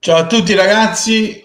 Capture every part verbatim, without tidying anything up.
Ciao a tutti ragazzi,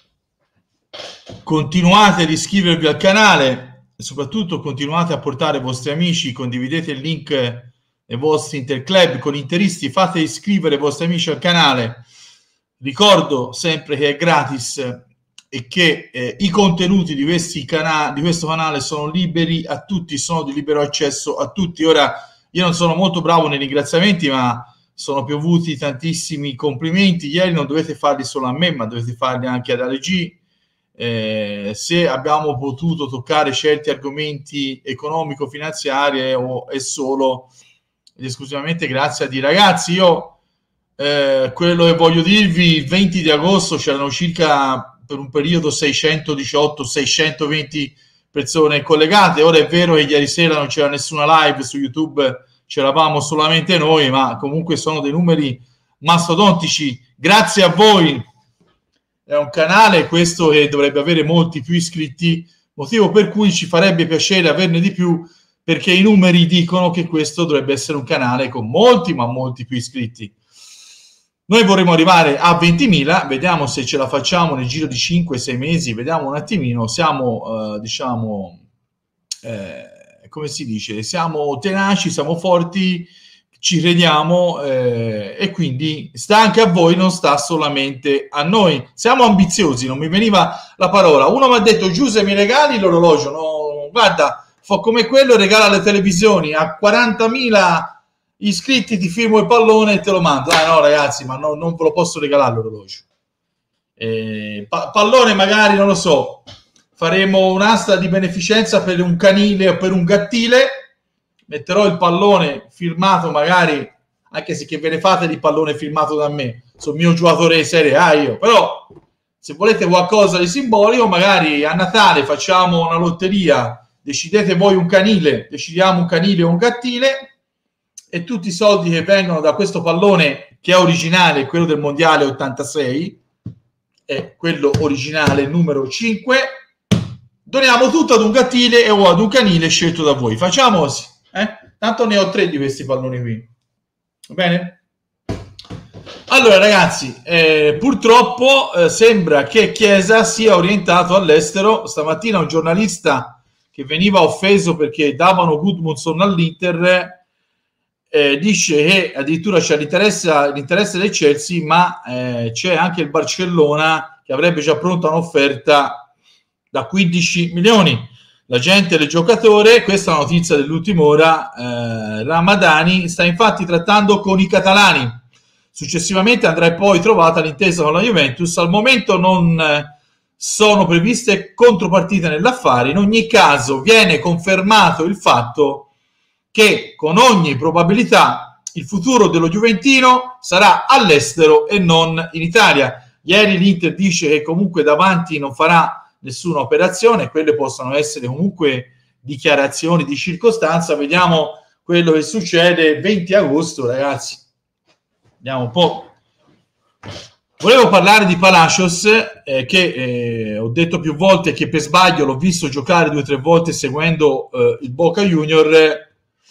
continuate ad iscrivervi al canale e soprattutto continuate a portare i vostri amici, condividete il link nei vostri interclub con interisti, fate iscrivere i vostri amici al canale. Ricordo sempre che è gratis e che eh, i contenuti di, questi cana- di questo canale sono liberi a tutti, sono di libero accesso a tutti. Ora, io non sono molto bravo nei ringraziamenti, ma sono piovuti tantissimi complimenti. Ieri non dovete farli solo a me, ma dovete farli anche ad Ale G. Eh, se abbiamo potuto toccare certi argomenti economico-finanziari è, è solo ed esclusivamente grazie a di ragazzi. Io eh, quello che voglio dirvi, il venti di agosto c'erano circa per un periodo seicentodiciotto seicentoventi persone collegate. Ora è vero che ieri sera non c'era nessuna live su YouTube, c'eravamo solamente noi, ma comunque sono dei numeri mastodontici. Grazie a voi. È un canale questo che dovrebbe avere molti più iscritti, motivo per cui ci farebbe piacere averne di più, perché i numeri dicono che questo dovrebbe essere un canale con molti ma molti più iscritti. Noi vorremmo arrivare a ventimila, vediamo se ce la facciamo nel giro di cinque sei mesi, vediamo un attimino. Siamo eh, diciamo eh, come si dice, siamo tenaci, siamo forti, ci crediamo eh, e quindi sta anche a voi, non sta solamente a noi. Siamo ambiziosi, non mi veniva la parola. Uno mi ha detto: Giuseppe, mi regali l'orologio? No, guarda, fa come quello, regala le televisioni, a quarantamila iscritti ti firmo il pallone e te lo mando. Ah no ragazzi, ma no, non ve lo posso regalare l'orologio. Eh, pa- pallone magari, non lo so, faremo un'asta di beneficenza per un canile o per un gattile, metterò il pallone firmato magari, anche se che ve ne fate di pallone firmato da me, sono mio giocatore di Serie A io, però se volete qualcosa di simbolico, magari a Natale facciamo una lotteria, decidete voi un canile, decidiamo un canile o un gattile, e tutti i soldi che vengono da questo pallone, che è originale, quello del mondiale ottantasei, è quello originale numero cinque, doniamo tutto ad un gattile o ad un canile scelto da voi. Facciamo così, eh? Tanto ne ho tre di questi palloni qui, va bene? Allora ragazzi, eh, purtroppo eh, sembra che Chiesa sia orientato all'estero. Stamattina un giornalista che veniva offeso perché davano Gudmundsson all'Inter eh, dice che addirittura c'è l'interesse, l'interesse del Chelsea, ma eh, c'è anche il Barcellona che avrebbe già pronta un'offerta da quindici milioni. L'agente del giocatore, questa è una notizia dell'ultima ora, eh, Ramadani sta infatti trattando con i catalani. Successivamente andrà poi trovata l'intesa con la Juventus. Al momento non eh, sono previste contropartite nell'affare. In ogni caso viene confermato il fatto che con ogni probabilità il futuro dello Juventino sarà all'estero e non in Italia. Ieri l'Inter dice che comunque davanti non farà nessuna operazione, quelle possono essere comunque dichiarazioni di circostanza. Vediamo quello che succede venti agosto, ragazzi. Vediamo un po'. Volevo parlare di Palacios, eh, che eh, ho detto più volte che per sbaglio l'ho visto giocare due o tre volte seguendo eh, il Boca Junior.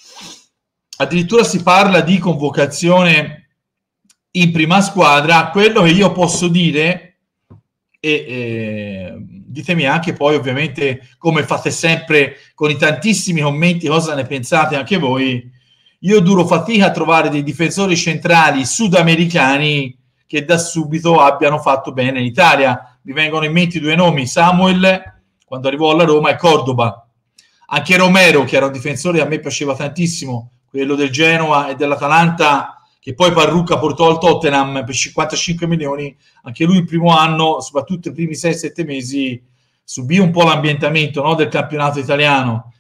Addirittura si parla di convocazione in prima squadra. Quello che io posso dire, e eh, ditemi anche poi ovviamente, come fate sempre con i tantissimi commenti, cosa ne pensate anche voi. Io duro fatica a trovare dei difensori centrali sudamericani che da subito abbiano fatto bene in Italia. Mi vengono in mente due nomi: Samuel quando arrivò alla Roma e Cordoba. Anche Romero, che era un difensore che a me piaceva tantissimo, quello del Genoa e dell'Atalanta, che poi Parrucca portò al Tottenham per cinquantacinque milioni, anche lui il primo anno, soprattutto i primi sei sette mesi, subì un po' l'ambientamento, no, del campionato italiano,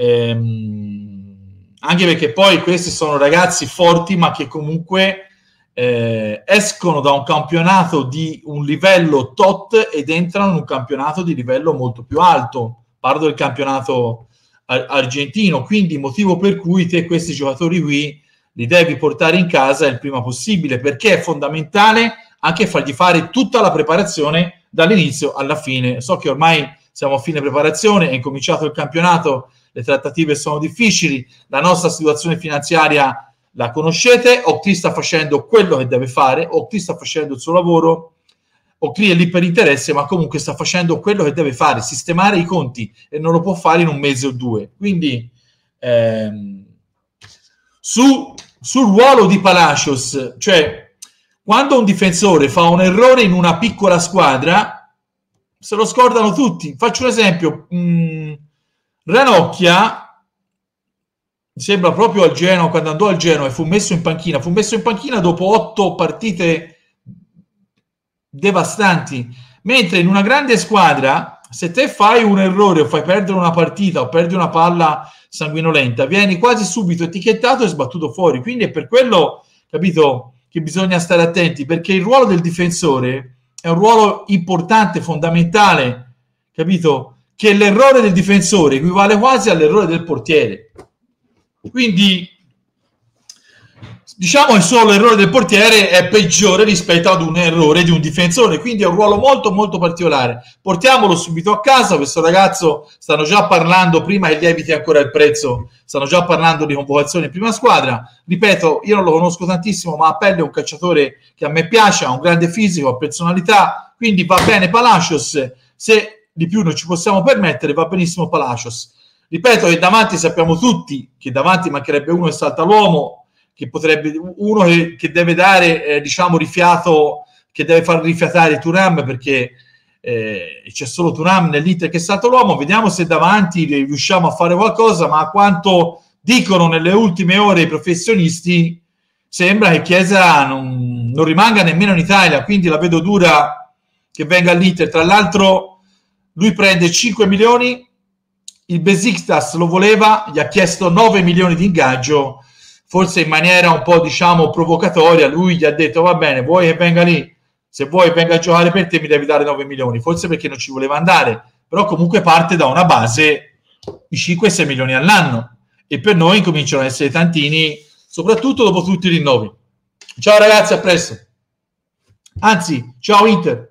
ehm, anche perché poi questi sono ragazzi forti ma che comunque eh, escono da un campionato di un livello tot ed entrano in un campionato di livello molto più alto. Parlo del campionato argentino, quindi motivo per cui te questi giocatori qui li devi portare in casa il prima possibile, perché è fondamentale anche fargli fare tutta la preparazione dall'inizio alla fine. So che ormai siamo a fine preparazione, è incominciato il campionato, le trattative sono difficili, la nostra situazione finanziaria la conoscete, Octi sta facendo quello che deve fare, Octi sta facendo il suo lavoro, o crea l'iperinteresse, ma comunque sta facendo quello che deve fare, sistemare i conti, e non lo può fare in un mese o due. Quindi ehm, su, sul ruolo di Palacios, cioè quando un difensore fa un errore in una piccola squadra, se lo scordano tutti. Faccio un esempio, mh, Ranocchia mi sembra proprio al Genoa, quando andò al Genoa e fu messo in panchina, fu messo in panchina dopo otto partite devastanti, mentre in una grande squadra, se te fai un errore o fai perdere una partita o perdi una palla sanguinolenta, vieni quasi subito etichettato e sbattuto fuori. Quindi è per quello, capito, che bisogna stare attenti, perché il ruolo del difensore è un ruolo importante, fondamentale, capito, che l'errore del difensore equivale quasi all'errore del portiere. Quindi diciamo che solo l'errore del portiere è peggiore rispetto ad un errore di un difensore, quindi è un ruolo molto molto particolare. Portiamolo subito a casa. Questo ragazzo, stanno già parlando, prima che lieviti ancora il prezzo, stanno già parlando di convocazione in prima squadra. Ripeto, io non lo conosco tantissimo, ma a pelle è un calciatore che a me piace, ha un grande fisico, ha personalità, quindi va bene Palacios. Se di più non ci possiamo permettere, va benissimo Palacios. Ripeto che davanti sappiamo tutti che davanti mancherebbe uno che salta l'uomo, che potrebbe, uno che, che deve dare eh, diciamo rifiato, che deve far rifiatare Thuram, perché eh, c'è solo Thuram nell'Inter che salta l'uomo. Vediamo se davanti riusciamo a fare qualcosa, ma a quanto dicono nelle ultime ore i professionisti sembra che Chiesa non, non rimanga nemmeno in Italia, quindi la vedo dura che venga all'Inter. Tra l'altro lui prende cinque milioni, il Besiktas lo voleva, gli ha chiesto nove milioni di ingaggio, forse in maniera un po' diciamo provocatoria. Lui gli ha detto va bene, vuoi che venga lì, se vuoi venga a giocare per te mi devi dare nove milioni, forse perché non ci voleva andare, però comunque parte da una base di cinque sei milioni all'anno, e per noi cominciano ad essere tantini, soprattutto dopo tutti i rinnovi. Ciao ragazzi, a presto, anzi ciao Inter.